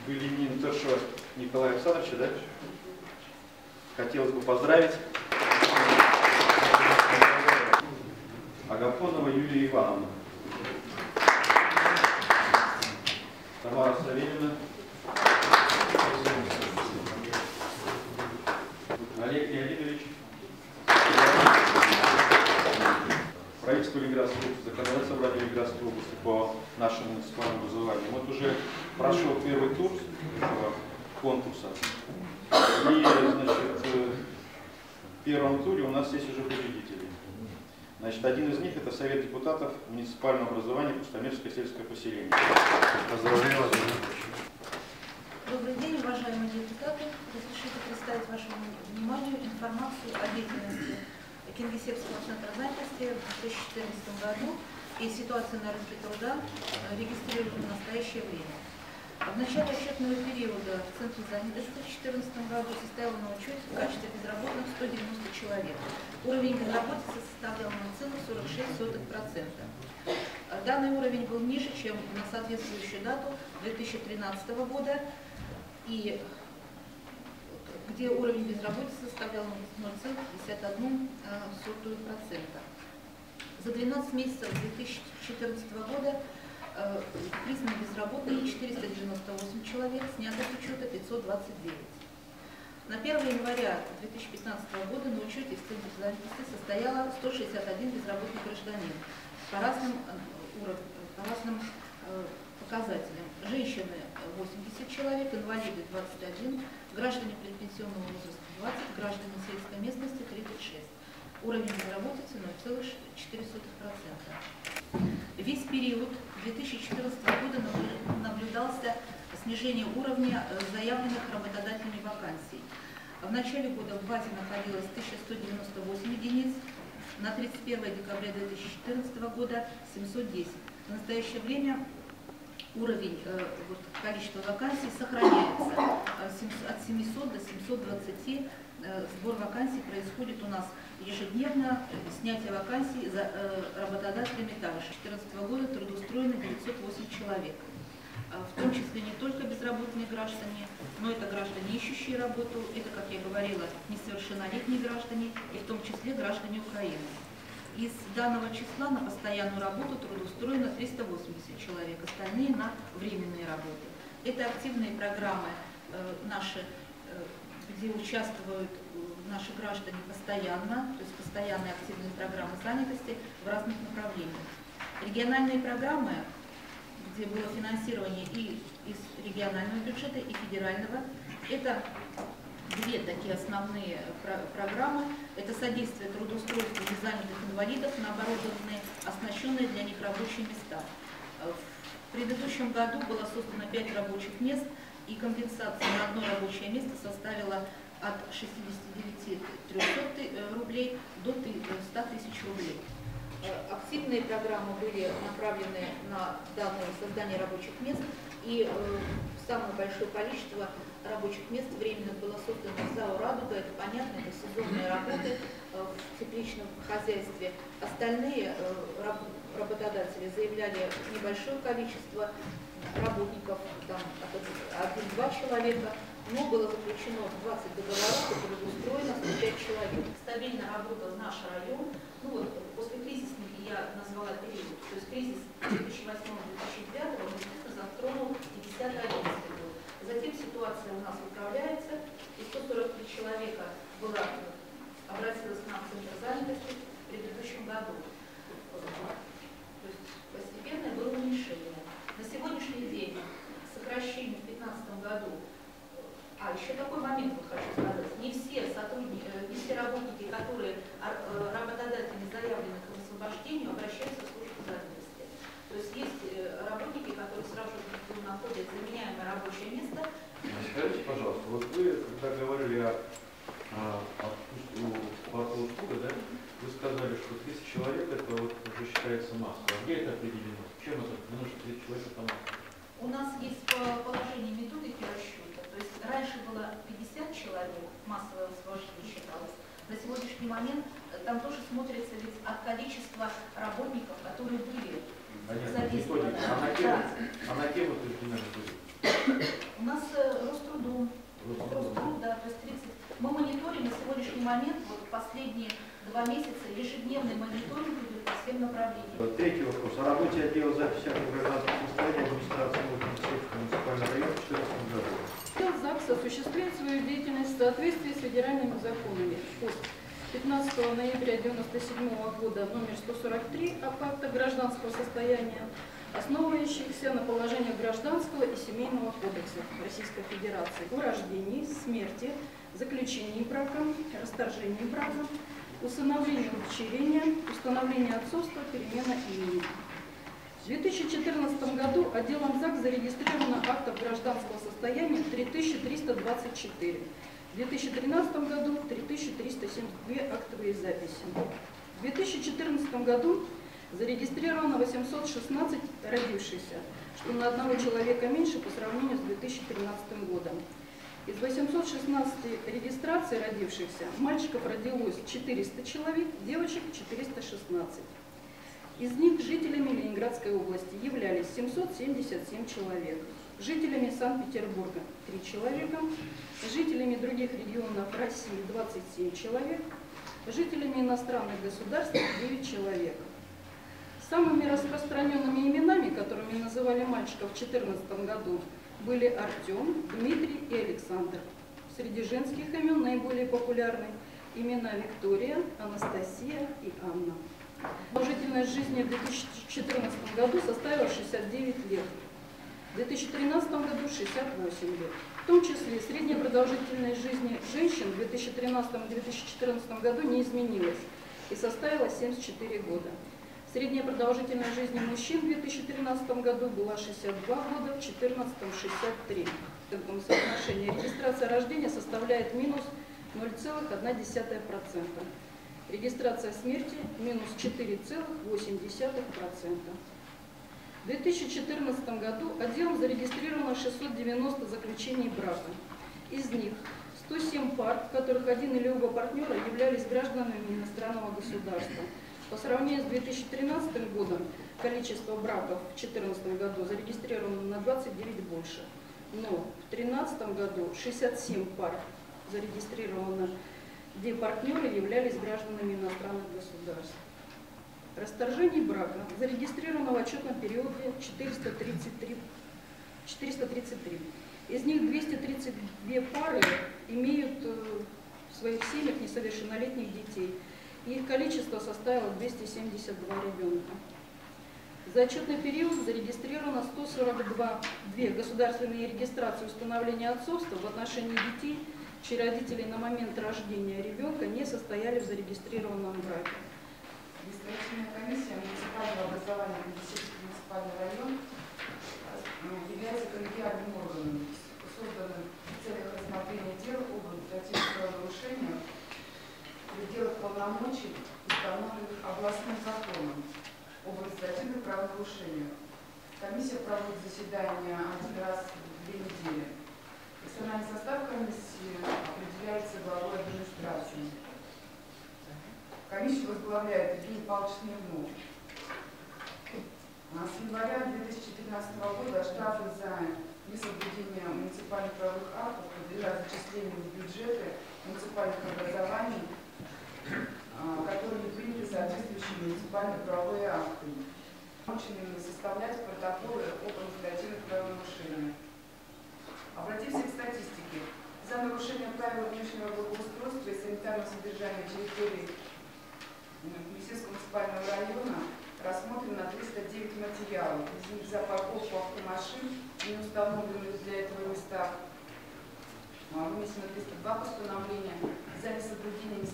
были именины Тершева Николая Александровича, да? Хотелось бы поздравить. Агафонова Юлия Ивановна. Тамара Савельевна. Олег Леонидович. Правительство Ленинградской области, законодательное собрание Ленинградской области по нашему муниципальному образованию. Вот уже прошел первый тур этого конкурса. И, значит, в первом туре у нас есть уже победители. Значит, один из них — это Совет депутатов муниципального образования Пустомерское сельское поселение. Поздравляю вас. Добрый день, уважаемые депутаты. Разрешите представить вашему вниманию информацию о деятельности Кингисеппского центра занятости в 2014 году и ситуации на рынке труда, регистрированной в настоящее время. В начале отчетного периода в центре занятости в 2014 году состояло на учете в качестве безработных 190 человек. Уровень безработицы составлял 0,46%. Данный уровень был ниже, чем на соответствующую дату 2013 года, и где уровень безработицы составлял 0,51%. За 12 месяцев 2014 года признаны безработными 498 человек, снято с учета 529. На 1 января 2015 года на учете в центре занятости состояло 161 безработный гражданин по разным уровням, по разным показателям. Женщины 80 человек, инвалиды 21, граждане предпенсионного возраста 20, граждане сельской местности 36. Уровень безработицы 0,4%. Весь период 2014 года наблюдался снижение уровня заявленных работодателями вакансий. В начале года в базе находилось 1198 единиц, на 31 декабря 2014 года 710. В настоящее время уровень количества вакансий сохраняется от 700 до 720. Сбор вакансий происходит у нас ежедневно. Снятие вакансий за работодателями также. С 2014 года трудоустроено 908 человек. В том числе не только безработные граждане, но это граждане, ищущие работу, это, как я говорила, несовершеннолетние граждане, и в том числе граждане Украины. Из данного числа на постоянную работу трудоустроено 380 человек, остальные на временные работы. Это активные программы наши, где участвуют наши граждане постоянно, то есть постоянные активные программы занятости в разных направлениях. Региональные программы, где было финансирование и из регионального бюджета, и федерального, это две такие основные программы. Это содействие трудоустройству незанятых инвалидов на оборудованные, оснащенные для них рабочие места. В предыдущем году было создано 5 рабочих мест, и компенсация на одно рабочее место составила от 69 300 рублей до 100 тысяч рублей. Активные программы были направлены на данное создание рабочих мест, и самое большое количество рабочих мест временно было создано в ЗАО «Радуга». Это понятно, это сезонные работы в тепличном хозяйстве. Остальные работодатели заявляли небольшое количество работников, там 1-2 человека, но было заключено 20 договоров и трудоустроено 105 человек. Стабильно работал наш район. Ну вот, после кризисных я назвала период, то есть кризис 2008-2009 затронул и 10-11 год. Затем ситуация у нас управляется, и 143 человека обратилось к нам в центр занятости в предыдущем году. То есть постепенное было уменьшение. На сегодняшний день сокращение в 2015 году. Еще такой момент вот хочу сказать. Не все сотрудники, не все работники, которые работодателями заявлены к освобождению, обращаются в службу занятости. То есть есть работники, которые сразу же находят заменяемое рабочее место. Скажите, пожалуйста, вот вы, когда говорили о услуге, да, вы сказали, что 30 человек это вот уже считается массой. А где это определено? Чем это? Потому что 30 человек это масса. У нас есть положение методики расчета. То есть раньше было 50 человек, массовое освобождение считалось. На сегодняшний момент там тоже смотрится ведь от количества работников, которые были задействованы. А на кем утверждена методика? У нас момент, вот последние 2 месяца, ежедневный мониторинг идет по всем направлениям. Третий вопрос. О работе отдела записи гражданского состояния администрации муниципального района в 2014 году. Отдел ЗАГС осуществляет свою деятельность в соответствии с федеральными законами. От 15 ноября 1997 года номер 143 об актах гражданского состояния, основывающихся на положениях Гражданского и Семейного кодексов Российской Федерации о рождении, смерти, заключении брака, расторжении брака, усыновлении удочерения, установлении отцовства, перемена имени. В 2014 году отделом ЗАГС зарегистрировано актов гражданского состояния 3324. В 2013 году 3372 актовые записи. В 2014 году зарегистрировано 816 родившихся, что на одного человека меньше по сравнению с 2013 годом. Из 816 регистраций родившихся мальчиков родилось 400 человек, девочек 416. Из них жителями Ленинградской области являлись 777 человек, жителями Санкт-Петербурга 3 человека, жителями других регионов России 27 человек, жителями иностранных государств 9 человек. Самыми распространенными именами, которыми называли мальчиков в 2014 году, были Артем, Дмитрий и Александр. Среди женских имен наиболее популярны имена Виктория, Анастасия и Анна. Продолжительность жизни в 2014 году составила 69 лет, в 2013 году 68 лет. В том числе средняя продолжительность жизни женщин в 2013-2014 году не изменилась и составила 74 года. Средняя продолжительность жизни мужчин в 2013 году была 62 года, в 2014 – 63. В этом соотношении регистрация рождения составляет минус 0,1%. Регистрация смерти – минус 4,8%. В 2014 году отделом зарегистрировано 690 заключений брака. Из них 107 пар, в которых один или оба партнера являлись гражданами иностранного государства. По сравнению с 2013 годом количество браков в 2014 году зарегистрировано на 29 больше. Но в 2013 году 67 пар зарегистрировано, где партнеры являлись гражданами иностранных государств. Расторжений брака зарегистрировано в отчетном периоде 433. Из них 232 пары имеют в своих семьях несовершеннолетних детей. Их количество составило 272 ребенка. За отчетный период зарегистрировано 142 государственные регистрации установления отцовства в отношении детей, чьи родители на момент рождения ребенка не состояли в зарегистрированном браке. Исполнительная комиссия муниципального образования Муниципальный муниципальный район является коллегиальным органом, созданным в целях рассмотрения дел об административных правонарушениях в пределах полномочий, установленных областным законом об административных правонарушениях. Комиссия проводит заседания один раз в 2 недели. Персональный состав комиссии определяется главой администрации. Комиссию возглавляет Евгений Павлович Смирнов. С января 2015 года штрафы за несоблюдение муниципальных правовых актов подлежат зачислению в бюджеты муниципальных образований, которые приняты соответствующие муниципальные правовые акты, наученными составлять протоколы об административных правонарушениях. Обратимся к статистике. За нарушение правил внешнего благоустройства и санитарного содержания территории Муниципального муниципального района рассмотрено 309 материалов. Из них за парковку автомашин, не установленных для этого места, вынесено 302 постановления. За несоблюдение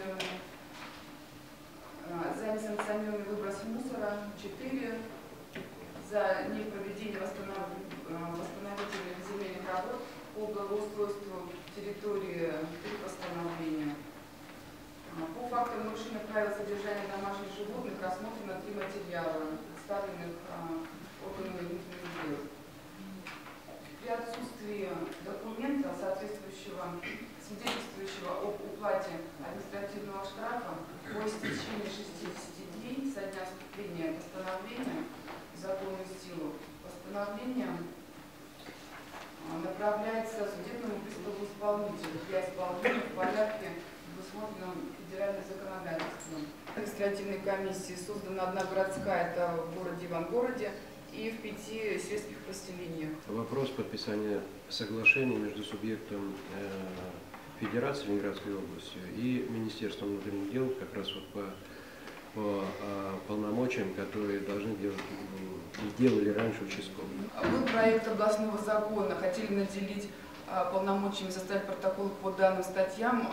несанкционированный выброс мусора 4, за непроведение восстановительных земельных работ по благоустройству территории 3 постановления. По фактам нарушения правил содержания домашних животных рассмотрено 3 материала, представленных органами внутренних дел. При отсутствии документа, соответствующего, свидетельствующего об уплате административного штрафа по истечении 60 дней со дня вступления постановления в законную силу, постановление направляется судебному приставу исполнителю для исполнения в порядке, предусмотренном административной комиссии создана одна городская, это в городе Ивангороде, и в 5 сельских поселениях. Вопрос подписания соглашения между субъектом Федерации Ленинградской области и Министерством внутренних дел как раз вот по полномочиям, которые должны делать и делали раньше участковые. Был проект областного закона, хотели наделить полномочиями составить протоколы по данным статьям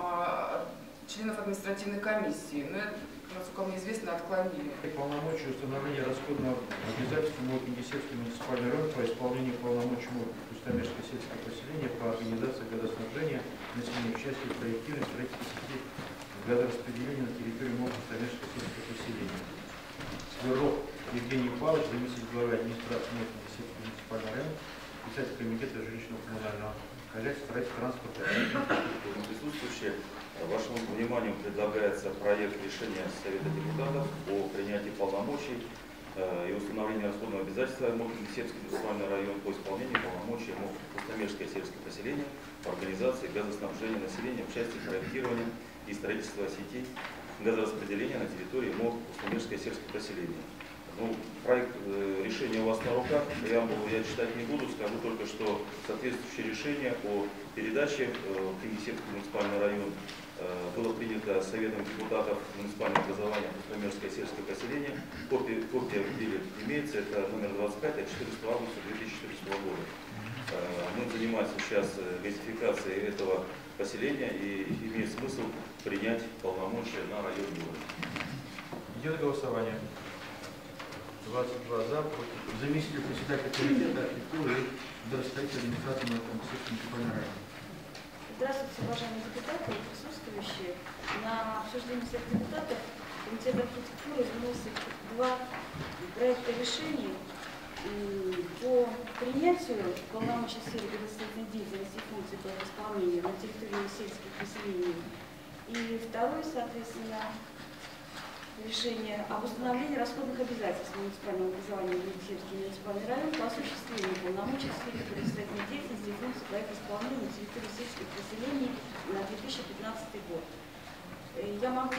членов административной комиссии, но это, насколько мне известно, отклонили. Полномочия установления расходного обязательства могут Енисейский муниципальный район по исполнению полномочий Пустомерского сельского поселения по организации газоснабжения населения в части проектирования строительства сети газораспределения на территории Пустомерского сельского поселения. Сверлов Евгений Павлович, заместитель главы администрации Енисейского муниципального района, председатель комитета жилищно-коммунального хозяйства, строительства, транспорта. Присутствующие, вашему вниманию предлагается проект решения Совета депутатов о принятии полномочий и установлении расходного обязательства Енисейский муниципальный район по исполнению полномочий Пустомерское сельское поселение по организации газоснабжения населения в части проектирования и строительства сети газораспределения на территории Пустомерское сельское поселение. Ну, проект решения у вас на руках, преамбулу я читать не буду, скажу только, что соответствующее решение о передаче в Енисейский муниципальный район было принято Советом депутатов муниципального образования Пустомерское сельское поселение. Копия в деле имеется, это номер 25 от 14 августа 2014 года. Мы занимаемся сейчас газификацией этого поселения и имеет смысл принять полномочия на район города. Идет голосование. 22 за, против. Заместитель председателя комитета архитектуры и градостроительной администрации Енисейского муниципального района. Здравствуйте, уважаемые депутаты и присутствующие. На обсуждение всех депутатов Комитет архитектуры вносит два проекта решений по принятию полномочий в сфере градостроительной деятельности и функций по исполнению на территории сельских поселений. И второе, соответственно, решение об установлении расходных обязательств муниципального образования в Енисейский муниципальный район по осуществлению полномочий в сфере градостроительной деятельности и функций по их исполнению на территории сельских поселений на 2015 год. Я могу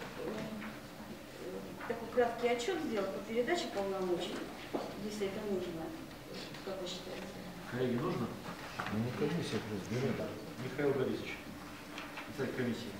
такой краткий отчет сделать по передаче полномочий, если это нужно. Как вы считаете? Коллеги, нужно? Ну, комиссия разберет. Михаил Борисович, председатель комиссии.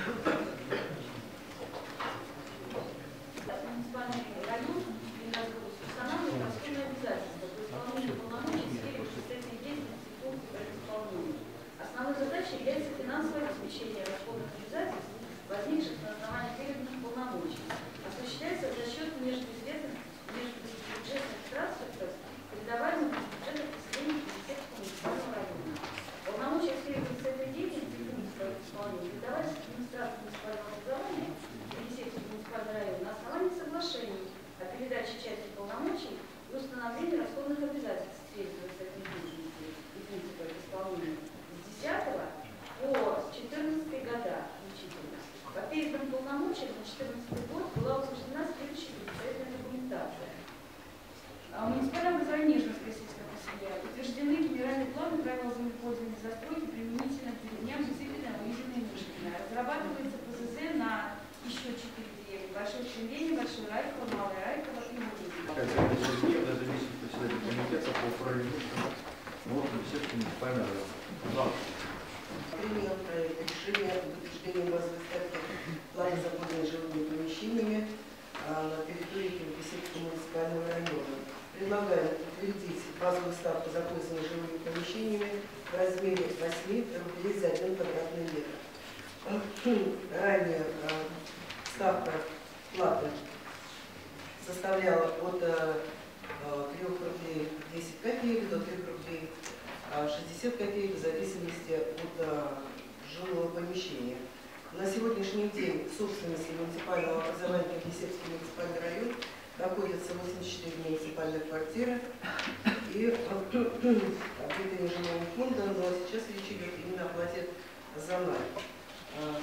Муниципальный район устанавливает расходные обязательства по исполнению полномочий в сфере градостроительной деятельности и функций по их исполнению. Основной задачей является финансовое обеспечение расходных обязательств, возникших на основании переданных полномочий. Осуществляется за счет межбюджетных трансфертов, передаваемых из бюджетных поселений Енисейского муниципального района. Полномочия в сфере градостроительной деятельности и функций по их исполнению передавались администрации муниципального образования Енисейский муниципальный район на основании соглашений о передаче части полномочий и установлении расходных обязательств в сфере градостроительной деятельности и функций по их исполнению с 10 по 14 года включительно. По переданным полномочиям на 2014 год была утверждена следующая предстоятельная документация. Муниципальное образование Нежинское сельское поселение утверждены генеральные планы правил землепользования застройки применительно к деревням Зыбино, Лызино и Мышкино. Разрабатывается ПЗЗ на еще 4 деревни: Большое Шевеление, Большое Райково, Малое Райково и Лызино. Заместитель председателя комитета по управлению Енисейского муниципального района. Принял проект решения об утверждении базовой ставки плана заполнения жилыми помещениями на территории Енисейского муниципального района. Предлагаю утвердить базовую ставку за пользование жилыми помещениями в размере 8 рублей за 1 квадратный метр. Ранее ставка платы составляла от 3 рублей 10 копеек до 3 рублей 60 копеек в зависимости от жилого помещения. На сегодняшний день в собственности муниципального образования Енисейский муниципальный район находится 84 муниципальных квартиры и объекты нежилого фонда, но сейчас речь идет именно о плате за найм.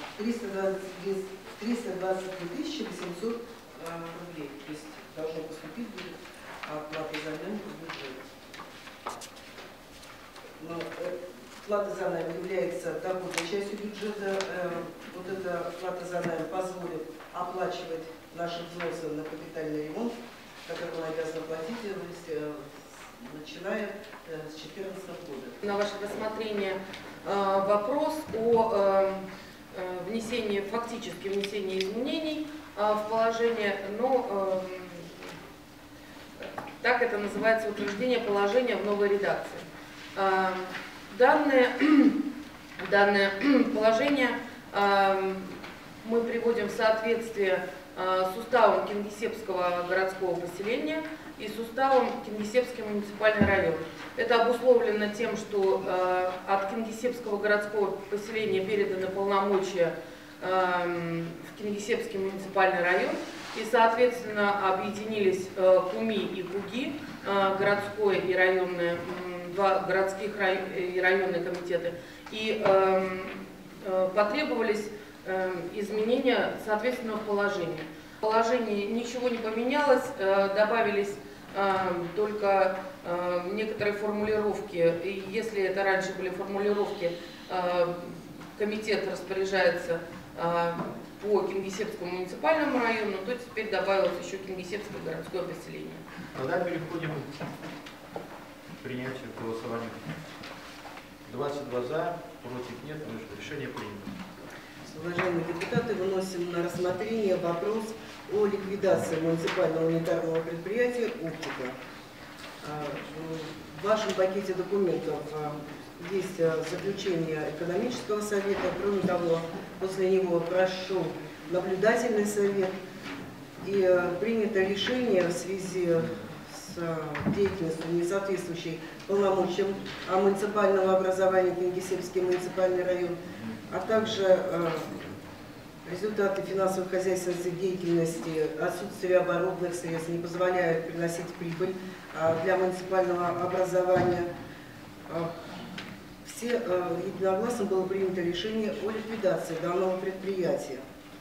322 800 рублей, то есть должно поступить будет оплата за найм в бюджет. Но плата за найм является доходной частью бюджета. Вот эта плата за найм позволит оплачивать наши взносы на капитальный ремонт, который мы обязаны платить, начиная с 2014 года. На ваше рассмотрение вопрос о внесении, фактически внесении изменений в положение, но так это называется утверждение положения в новой редакции. Данное положение мы приводим в соответствие с уставом Кингисеппского городского поселения и с уставом Кингисеппский муниципальный район. Это обусловлено тем, что от Кингисеппского городского поселения переданы полномочия в Кингисеппский муниципальный район, и, соответственно, объединились КУМИ и КУГИ, городской и районные, два городских и районные комитеты, и потребовались изменения соответственного положения. В положении ничего не поменялось, добавились только некоторые формулировки. И если это раньше были формулировки, комитет распоряжается по Кингисеппскому муниципальному району, то теперь добавилось еще Кингисеппское городское поселение. Тогда переходим к принятию голосования. 22 за, против нет, решение принято. Уважаемые депутаты, выносим на рассмотрение вопрос о ликвидации муниципального унитарного предприятия «Оптика». В вашем пакете документов есть заключение экономического совета. Кроме того, после него прошел наблюдательный совет и принято решение в связи с деятельностью, не соответствующей полномочиям муниципального образования Кингисеппский муниципальный район, а также результаты финансово-хозяйственной деятельности, отсутствие оборотных средств не позволяют приносить прибыль для муниципального образования. Все единогласно было принято решение о ликвидации данного предприятия.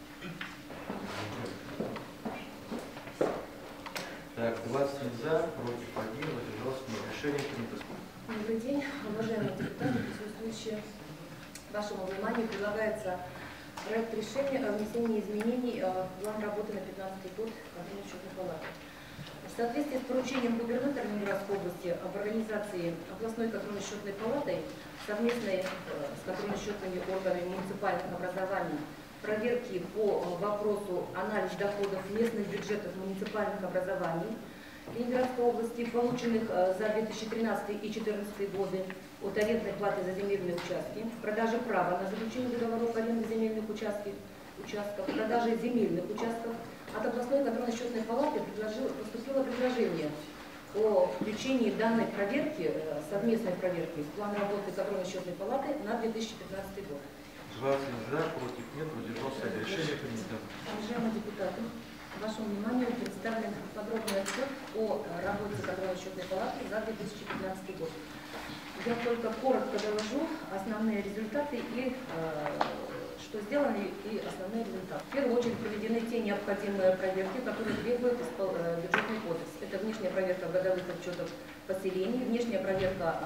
Так, 20 за, против 1, воздержался 0. Решение принято. Добрый день, уважаемые депутаты, присутствующие. Вашему вниманию предлагается проект решения о внесении изменений в план работы на 2015 год контрольной счетной палаты. В соответствии с поручением губернатора Ленинградской области об организации областной контрольно-счетной палатой совместной с контрольно-счетными органами муниципальных образований проверки по вопросу анализ доходов местных бюджетов муниципальных образований Ленинградской области, полученных за 2013 и 2014 годы от арендной платы за земельные участки, продажи права на заключение договоров аренды земельных участков, продажи земельных участков, от областной контрольно-счетной палаты поступило предложение о включении данной проверки, совместной проверки, в план работы контрольно-счетной палаты на 2015 год. 20 за, против нет, воздержался 1. Решение принято. Уважаемые депутаты, вашему вниманию представлен подробный отчет о работе контрольно-счетной палаты за 2015 год. Я только коротко доложу основные результаты и что сделано, и основные результаты. В первую очередь проведены те необходимые проверки, которые требует бюджетный кодекс. Это внешняя проверка годовых отчетов поселений, внешняя проверка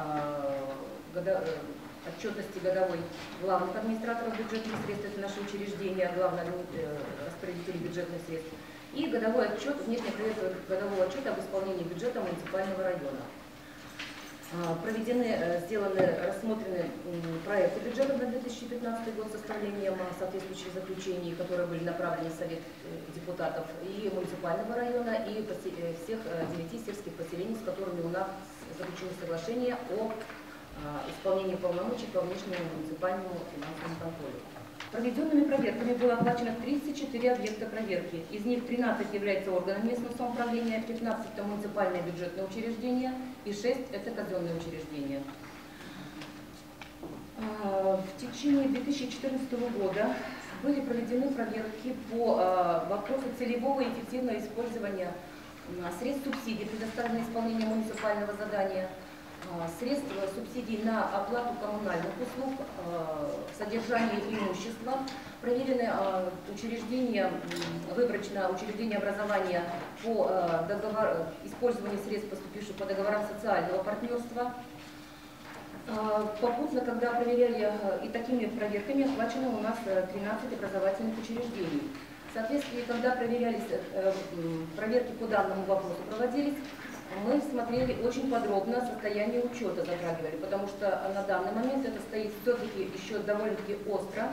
отчетности годовой главных администраторов бюджетных средств, это наши учреждения, главные распорядители бюджетных средств, и годовой отчет, внешняя проверка годового отчета об исполнении бюджета муниципального района. Рассмотрены проекты бюджета на 2015 год с составлением соответствующих заключений, которые были направлены в Совет депутатов и муниципального района, и всех 9 сельских поселений, с которыми у нас заключено соглашение о исполнении полномочий по внешнему муниципальному финансовому контролю. Проведенными проверками было оплачено 34 объекта проверки. Из них 13 являются органами местного самоуправления, 15 это муниципальные бюджетные учреждения и 6 это казенные учреждения. В течение 2014 года были проведены проверки по вопросу целевого и эффективного использования средств субсидий, предоставленных исполнением муниципального задания, средств субсидий на оплату коммунальных услуг, содержание имущества. Проверены учреждения, выборочно учреждения образования по использованию средств, поступивших по договорам социального партнерства. попутно, когда проверяли, и такими проверками охвачено у нас 13 образовательных учреждений. В соответствии, когда проверялись, проверки по данному вопросу проводились, мы смотрели очень подробно состояние учета, затрагивали, потому что на данный момент это стоит все-таки еще довольно-таки остро.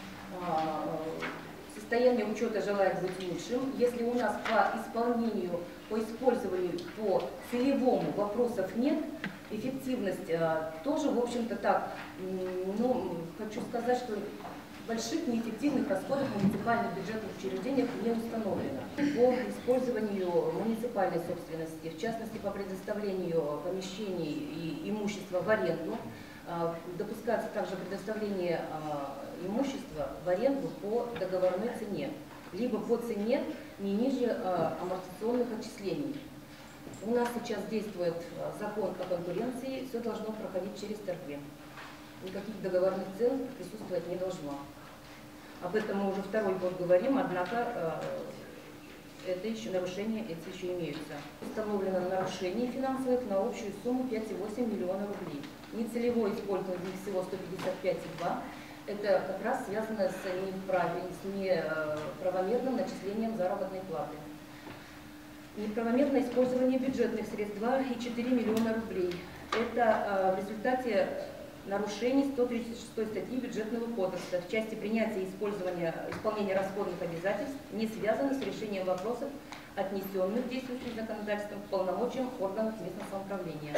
Состояние учета желает быть лучшим. Если у нас по исполнению, по использованию, по целевому вопросов нет, эффективность тоже, в общем-то, так, ну, хочу сказать, что больших неэффективных расходов в муниципальных бюджетных учреждениях не установлено. По использованию муниципальной собственности, в частности, по предоставлению помещений и имущества в аренду, допускается также предоставление имущества в аренду по договорной цене, либо по цене не ниже амортизационных отчислений. У нас сейчас действует закон о конкуренции, все должно проходить через торги. Никаких договорных цен присутствовать не должно. Об этом мы уже второй год говорим, однако это еще нарушения эти еще имеются. Установлено нарушение финансовых на общую сумму 5,8 миллиона рублей. Нецелевое использование всего 155,2. Это как раз связано с неправомерным начислением заработной платы. Неправомерное использование бюджетных средств 2,4 миллиона рублей. Это в результате нарушений 136 статьи Бюджетного кодекса в части принятия и исполнения расходных обязательств, не связаны с решением вопросов, отнесенных действующим законодательством к полномочиям органов местного самоуправления.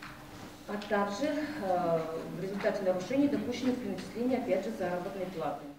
А также в результате нарушений допущены при начислении, опять же, заработной платы.